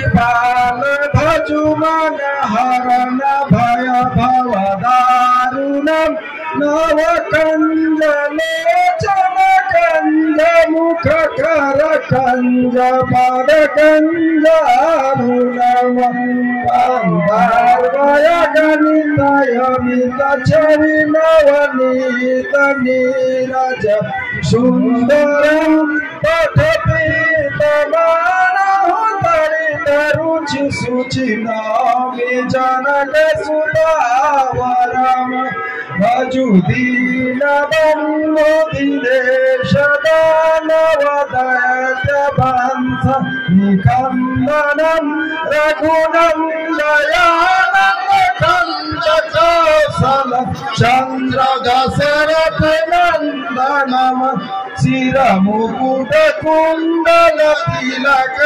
बाल भजु मन हरण भय भव दारुणम नव कंज लोचन कंज मुख कर कंज पर कंज अरुणम पांडवय गणित यमित छवि नवनीत नीरज सुंदरम रुचि सुचि नौमि जनक सुधावरम भजु दीन बंधु दिनेश दानव दैत्य वंश निकंदनम रघुनंदयानंद कंद कौशल चंद्र दशरथ नंदनम शिर मुकुट कुंडल तिलक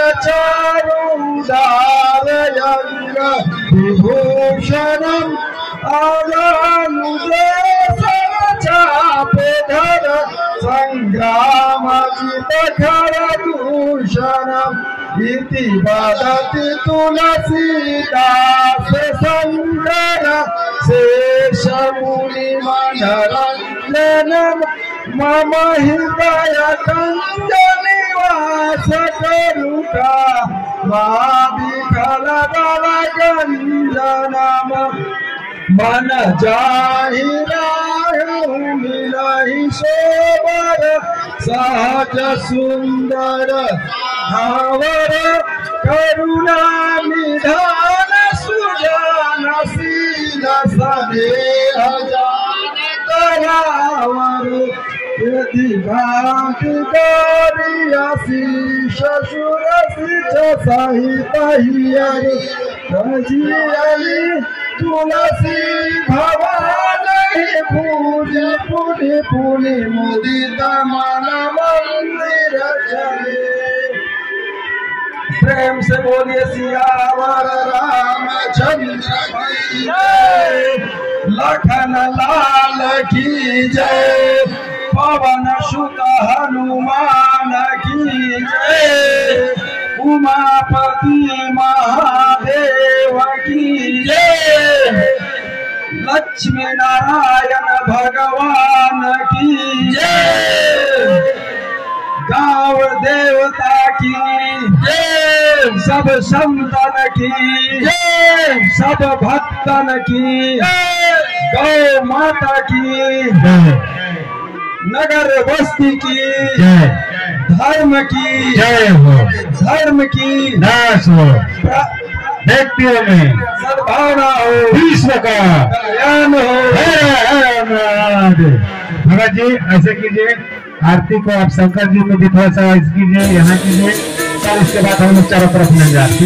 चारुदारयंग विभूषणम आजानुदेशर चापधर संग्रामजित खर दूषणम इति वदति तुलसीदास शंकर शेष मुनि मनरंजनम मम हृदय कंज निवास करुका विकल बल गंजनम मन जाहि मिलहि सोबर सहज सुंदर हावर करुणा निधान सुजान शील स्नेह जान करावर यदि भांति गौरीयसी शशुरसिच सहित हियरि रजियनि तुलसी भवानी पूजि पुनि पुनि मुदित मन मंदिर चले। प्रेम से बोलिए सियावर रामचंद्र की जय, लखन लाल की जय, पवन सुत हनुमान की जय, उमापति महादेव की जय, लक्ष्मी नारायण भगवान की जय, गाँव देवता की जय, सब संतन की जय, सब भक्तन की जय, गौ माता की जय, नगर बस्ती की जय, धर्म की जय हो, धर्म की नाश हो, व्यक्तियों में सद्भावना हो, विश्व का कल्याण हो। भगत जी ऐसे कीजिए, आरती को आप शंकर जी में भी थोड़ा सा कीजिए, यहाँ कीजिए, और इसके बाद हम लोग चारों तरफ लेंगे आरती।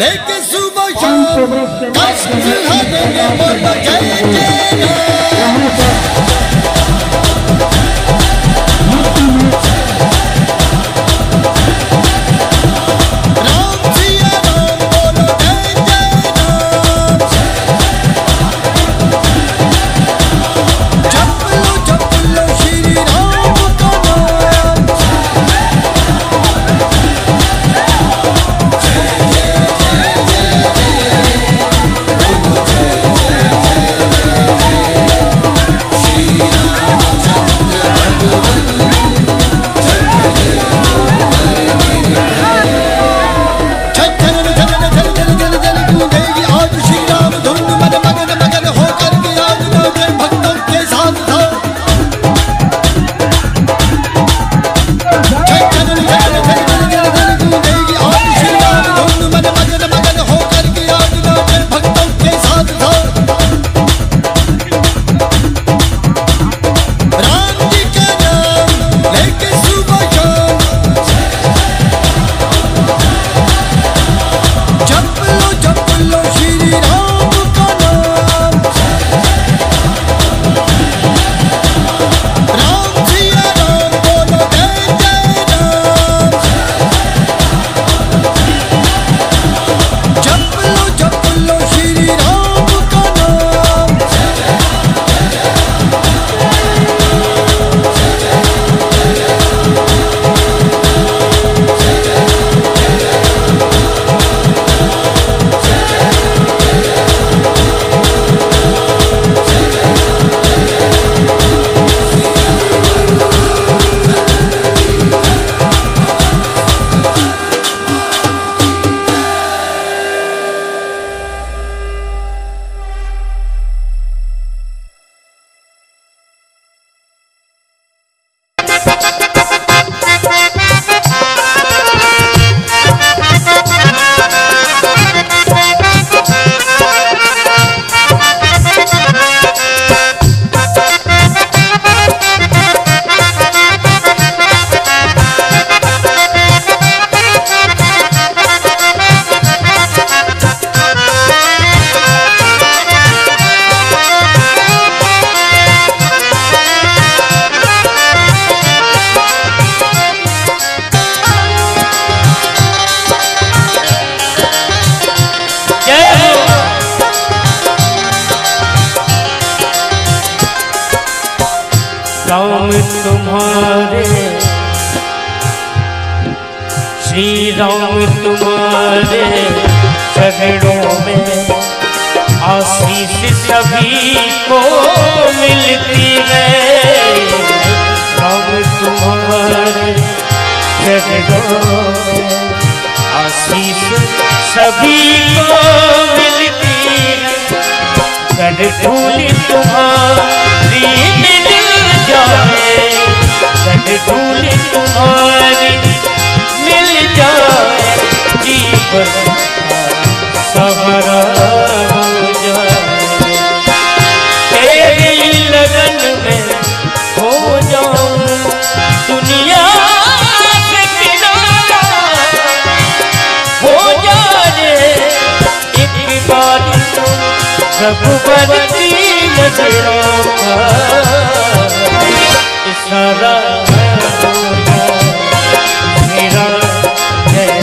लेके सुबह शाम कष्ट हरेंगे बोलो जय जय राम तुम्हारे श्री राम तुम्हारे चरणों में आशीष सभी को मिलती है। राम तुम्हारे चरणों में आशीष सभी को मिलती है। कर धूल तुम्हारी मिल जाए, कर धूल तुम्हारी मिल जाए, जीवन सवरा हो जाए। तेरी लगन में हो जाऊं दुनिया से किनारा हो जाए। एक बार तो सब बढ़ती नजरों का इशारा मेरा है।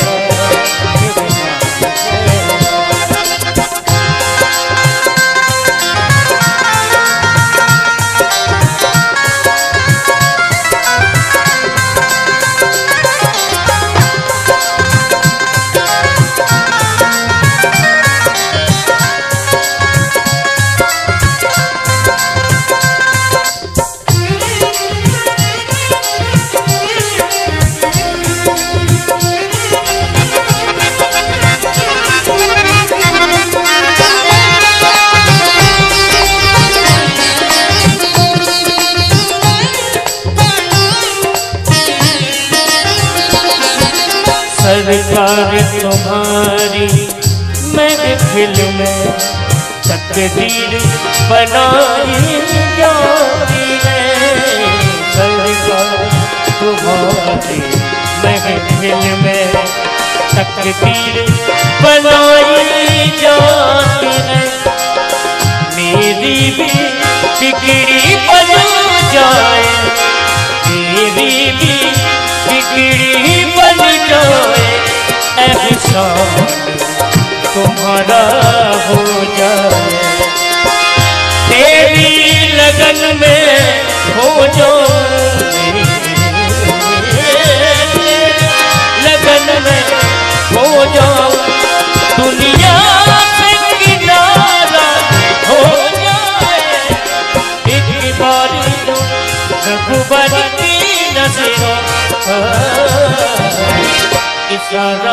सरकार तुम्हारी महफिल में तकदीर बनाई जाती है। सरकार तुम्हारी महफिल में तकदीर बनाई जाती है। मेरी भी बिगड़ी बन जाए, मेरी भी बिगड़ी बन जाए, एहसान तुम्हारा हो जाए। तेरी लगन में हो जाए, लगन में हो जाओ, दुनिया से किनारा हो जाए। एक बार तो रघुबर की नजरों इशारा